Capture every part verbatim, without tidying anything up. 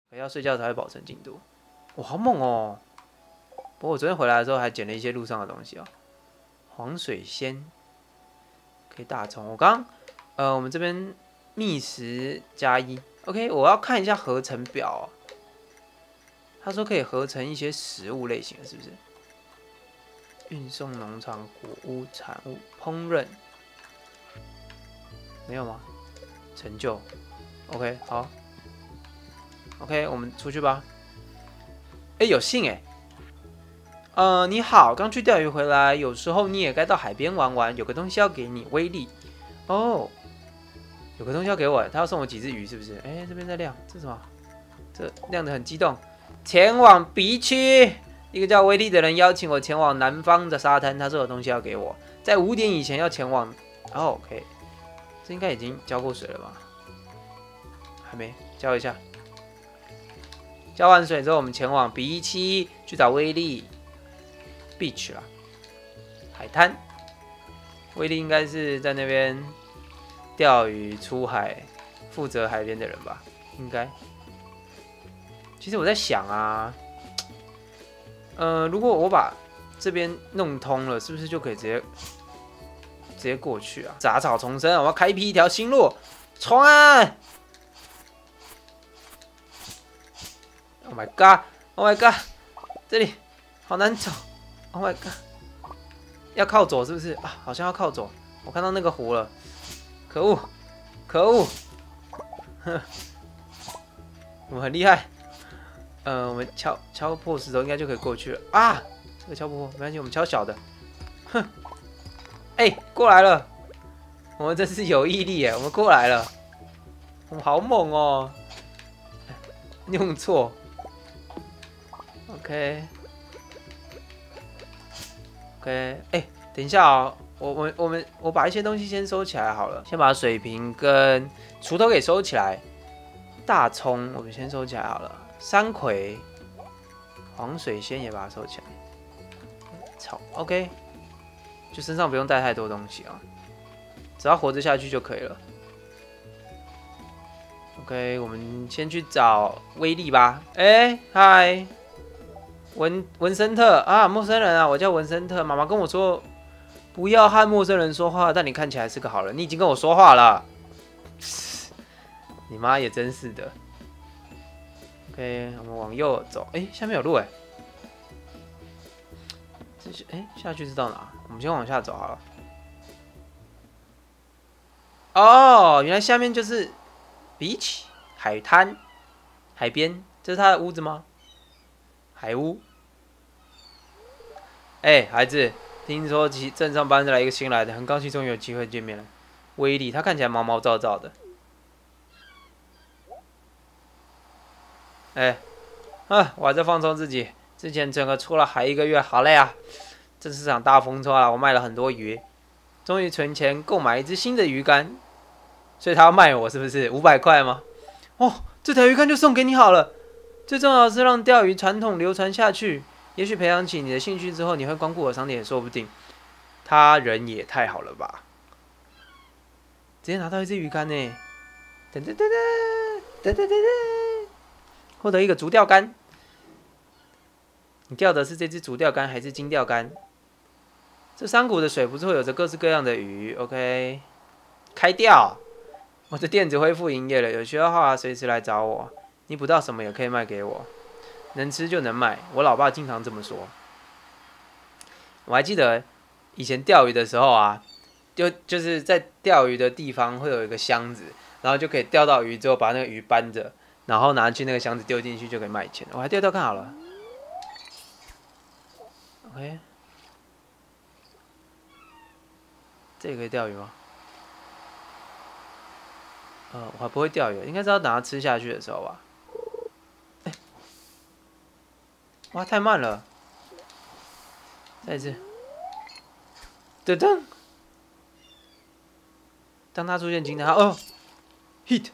要睡觉才会保存进度。哇，好猛哦！不过我昨天回来的时候还捡了一些路上的东西哦。黄水仙可以大冲。我刚呃，我们这边觅食加一。OK， 我要看一下合成表、哦。他说可以合成一些食物类型，是不是？运送农场谷物产物烹饪，没有吗？成就 ，OK， 好 ，OK， 我们出去吧。哎，有信哎。呃，你好，刚去钓鱼回来，有时候你也该到海边玩玩。有个东西要给你，威力。哦，有个东西要给我，他要送我几只鱼，是不是？哎，这边在亮，这是什么？这亮得很激动。前往 B 区，一个叫威力的人邀请我前往南方的沙滩，他说有东西要给我，在五点以前要前往。哦 ，OK， 这应该已经浇过水了吧？还没，浇一下。浇完水之后，我们前往 B 区去找威力。Beach 啦，海滩。威力应该是在那边钓鱼、出海，负责海边的人吧？应该。其实我在想啊，呃，如果我把这边弄通了，是不是就可以直接直接过去啊？杂草丛生，我要开辟一条新路，冲啊 ！Oh my god! Oh my god! 这里好难走。Oh my god！ 要靠左是不是啊？好像要靠左。我看到那个湖了，可恶，可恶！我们很厉害。呃，我们敲敲破石头应该就可以过去了啊！这个敲不破，没关系，我们敲小的。哼！哎、欸，过来了！我们真是有毅力耶！我们过来了，我们好猛哦！用错。OK。OK， 哎、欸，等一下哦，我我我们我把一些东西先收起来好了，先把水瓶跟锄头给收起来。大葱我们先收起来好了，山葵、黄水仙也把它收起来。草 OK， 就身上不用带太多东西啊，只要活着下去就可以了。OK， 我们先去找威力吧。哎、欸，嗨。文文森特啊，陌生人啊，我叫文森特。妈妈跟我说，不要和陌生人说话，但你看起来是个好人，你已经跟我说话了。你妈也真是的。OK， 我们往右走。哎、欸，下面有路哎。这是哎、欸，下去是到哪？我们先往下走好了。哦，原来下面就是 beach 海滩海边，这是他的屋子吗？海屋。哎、欸，孩子，听说其镇上搬来一个新来的，很高兴终于有机会见面了。威力，他看起来毛毛躁躁的。哎、欸，啊，我还在放松自己。之前整个出了海一个月，好累啊！这是场大风车啊，我卖了很多鱼，终于存钱购买一只新的鱼竿。所以他要卖我是不是五百块吗？哦，这条鱼竿就送给你好了。最重要的是让钓鱼传统流传下去。也许培养起你的兴趣之后，你会光顾我商店也说不定。他人也太好了吧！直接拿到一只鱼竿呢，噔噔噔噔噔噔噔噔，获得一个竹钓竿。你钓的是这只竹钓竿还是金钓竿？这山谷的水不错，有着各式各样的鱼。OK， 开钓。我的店子恢复营业了，有需要的话随时来找我。你捕到什么也可以卖给我。能吃就能卖，我老爸经常这么说。我还记得以前钓鱼的时候啊，就就是在钓鱼的地方会有一个箱子，然后就可以钓到鱼之后把那个鱼搬着，然后拿去那个箱子丢进去就可以卖钱。我还钓钓看好了。OK， 这也可以钓鱼吗？呃，我还不会钓鱼，应该是要等它吃下去的时候吧。欸、哇，太慢了！再一次，噔噔。当它出现惊叹号，哦 ，hit，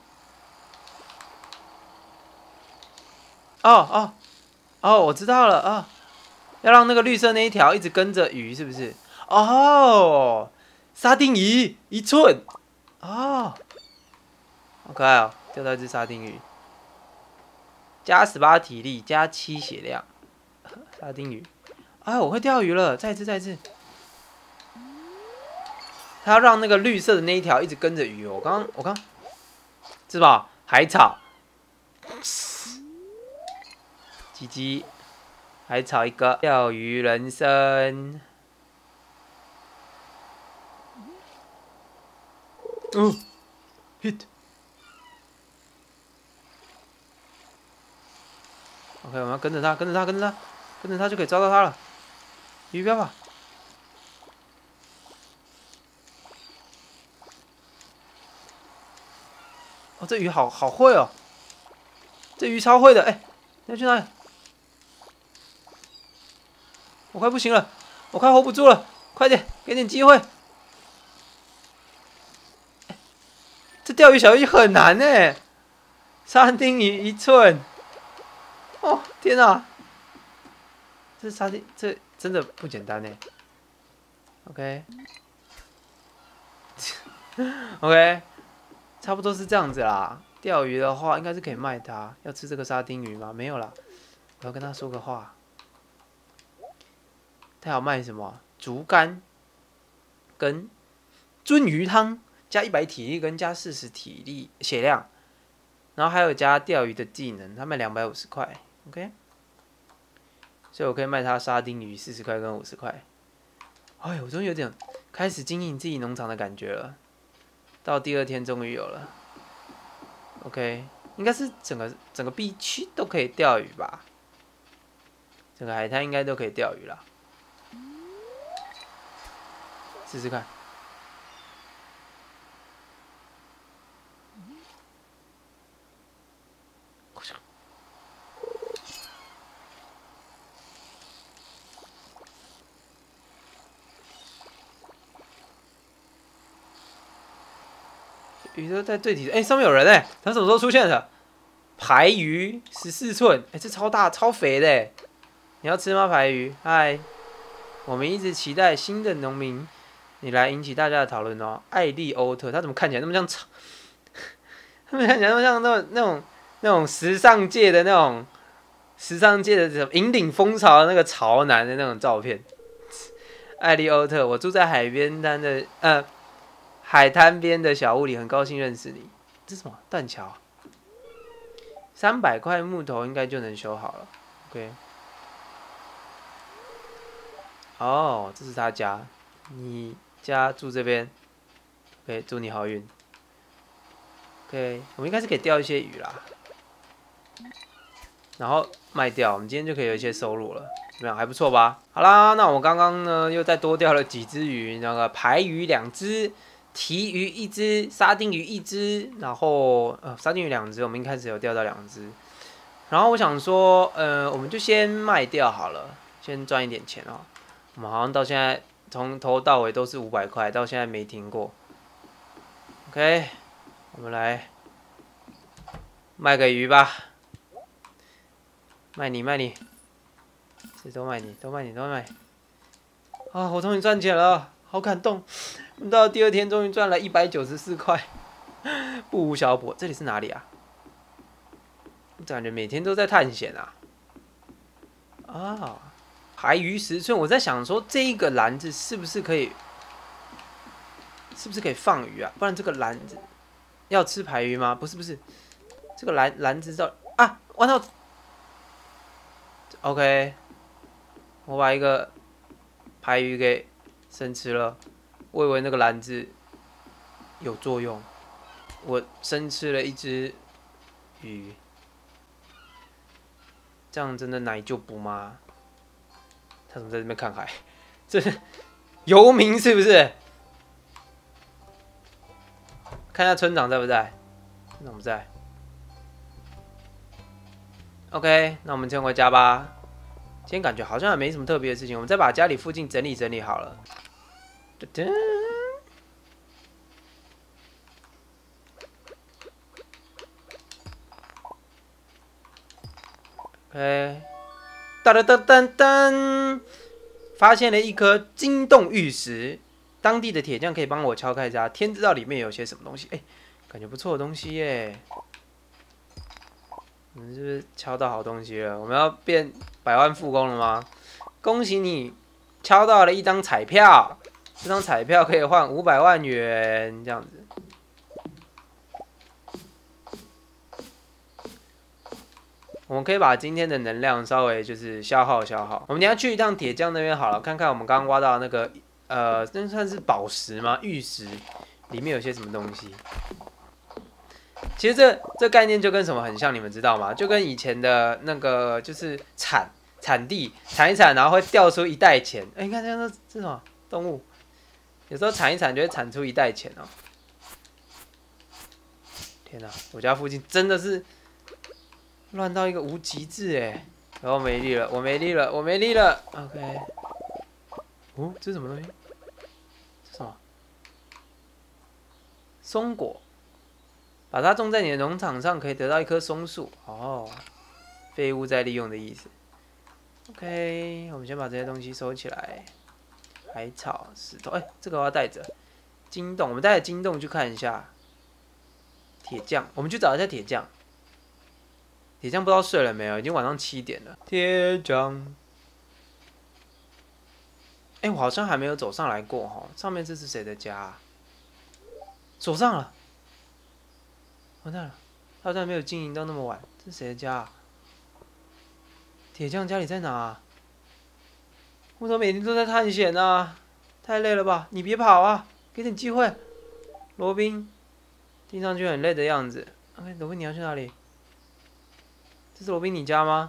哦哦哦，我知道了啊、哦，要让那个绿色那一条一直跟着鱼，是不是？哦，沙丁鱼一寸，哦，好可爱哦，钓到一只沙丁鱼。 加十八体力，加七血量。沙丁鱼，哎，我会钓鱼了！再一次，再一次。他要让那个绿色的那一条一直跟着鱼。我刚，我刚，是吧？海草，鸡鸡，海草一个，钓鱼人生。哦 ，hit。OK， 我们要跟着他，跟着他，跟着他，跟着他就可以抓到他了。鱼不要跑。哦，这鱼好好会哦，这鱼超会的。哎，你要去哪里？我快不行了，我快 hold 不住了，快点，给点机会。这钓鱼小游戏很难呢，沙丁鱼一寸。哦，天哪！这沙丁这真的不简单呢。OK，OK，、okay. 差不多是这样子啦。钓鱼的话，应该是可以卖它。要吃这个沙丁鱼吗？没有啦，我要跟他说个话。他要卖什么？竹竿跟鳟鱼汤，加一百体力跟加四十体力血量，然后还有加钓鱼的技能，他卖两百五十块。OK。所以我可以卖他沙丁鱼四十块跟五十块。哎，我终于有点开始经营自己农场的感觉了。到第二天终于有了。OK， 应该是整个整个 B 区都可以钓鱼吧？整个海滩应该都可以钓鱼啦。试试看。鱼都在最底，哎、欸，上面有人哎、欸，他什么时候出现的？排鱼十四寸，哎，这超大超肥的、欸，你要吃吗？排鱼，嗨，我们一直期待新的农民，你来引起大家的讨论哦。艾利欧特，他怎么看起来那么像潮？他们看起来那么像那种那种那种时尚界的那种时尚界的什么引领风潮的那个潮男的那种照片。艾利欧特，我住在海边滩的呃。海滩边的小屋里，很高兴认识你。这是什么？断桥。三百块木头应该就能修好了。OK。哦，这是他家，你家住这边。OK， 祝你好运。OK， 我们应该是可以钓一些鱼啦，然后卖掉，我们今天就可以有一些收入了。怎么样？还不错吧？好啦，那我刚刚呢又再多钓了几只鱼，那个排鱼两只。鲫鱼一只，沙丁鱼一只，然后呃沙丁鱼两只，我们一开始有钓到两只，然后我想说，呃，我们就先卖掉好了，先赚一点钱哦。我们好像到现在从头到尾都是五百块，到现在没停过。OK， 我们来卖个鱼吧，卖你卖你，这都卖你，都卖你，都卖你。啊，我终于赚钱了，好感动。到第二天终于赚了一百九十四块，不无小补。这里是哪里啊？我感觉每天都在探险啊！啊，排鱼十寸，我在想说这一个篮子是不是可以，是不是可以放鱼啊？不然这个篮子要吃排鱼吗？不是不是，这个篮篮子到啊，完了 ，OK， 我把一个排鱼给生吃了。我以为那个篮子有作用，我生吃了一只鱼，这样真的奶就补吗？他怎么在这边看海？这是游民是不是？看一下村长在不在？村长不在。OK， 那我们先回家吧。今天感觉好像也没什么特别的事情，我们再把家里附近整理整理好了。噔噔 OK， 噔噔噔噔，发现了一颗金洞玉石，当地的铁匠可以帮我敲开它，天知道里面有些什么东西。哎、欸，感觉不错的东西耶。 我们是不是敲到好东西了？我们要变百万富翁了吗？恭喜你，敲到了一张彩票，这张彩票可以换五百万元，这样子。我们可以把今天的能量稍微就是消耗消耗。我们等一下去一趟铁匠那边好了，看看我们刚刚挖到的那个呃，那算是宝石吗？玉石里面有些什么东西？其实这这概念就跟什么很像，你们知道吗？就跟以前的那个就是产产地产一产，然后会掉出一袋钱。哎、欸，你看这这这什么动物？有时候产一产就会产出一袋钱哦。天哪，我家附近真的是乱到一个无极致哎！然后没力了，我没力了，我没力了。OK。哦，这是什么东西？这是什么？松果。把它种在你的农场上，可以得到一棵松树。哦，废物再利用的意思。OK， 我们先把这些东西收起来。海草、石头，哎、欸，这个我要带着。金洞，我们带着金洞去看一下。铁匠，我们去找一下铁匠。铁匠不知道睡了没有？已经晚上七点了。铁匠，哎、欸，我好像还没有走上来过哈。上面这是谁的家、啊？走上了。完蛋了，他好像没有经营到那么晚。这是谁的家、啊？铁匠家里在哪、啊？我怎么每天都在探险呢、啊？太累了吧！你别跑啊，给点机会。罗宾，听上去很累的样子。OK， 罗宾你要去哪里？这是罗宾你家吗？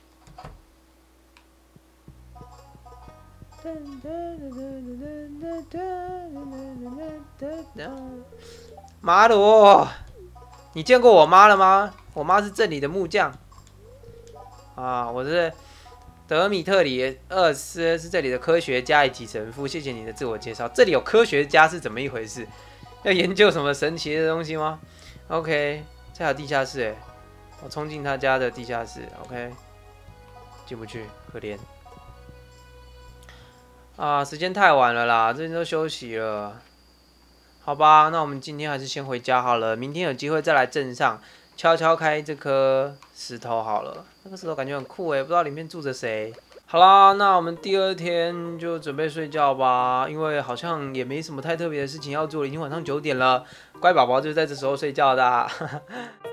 马鲁。你见过我妈了吗？我妈是这里的木匠。啊，我是德米特里厄斯，是这里的科学家以及神父。谢谢你的自我介绍。这里有科学家是怎么一回事？要研究什么神奇的东西吗 ？OK， 这还有地下室哎，我冲进他家的地下室。OK， 进不去，可怜。啊，时间太晚了啦，最近都休息了。好吧，那我们今天还是先回家好了。明天有机会再来镇上敲敲开这颗石头好了。那个石头感觉很酷诶，不知道里面住着谁。好啦，那我们第二天就准备睡觉吧，因为好像也没什么太特别的事情要做了，已经晚上九点了。乖宝宝就在这时候睡觉的、啊。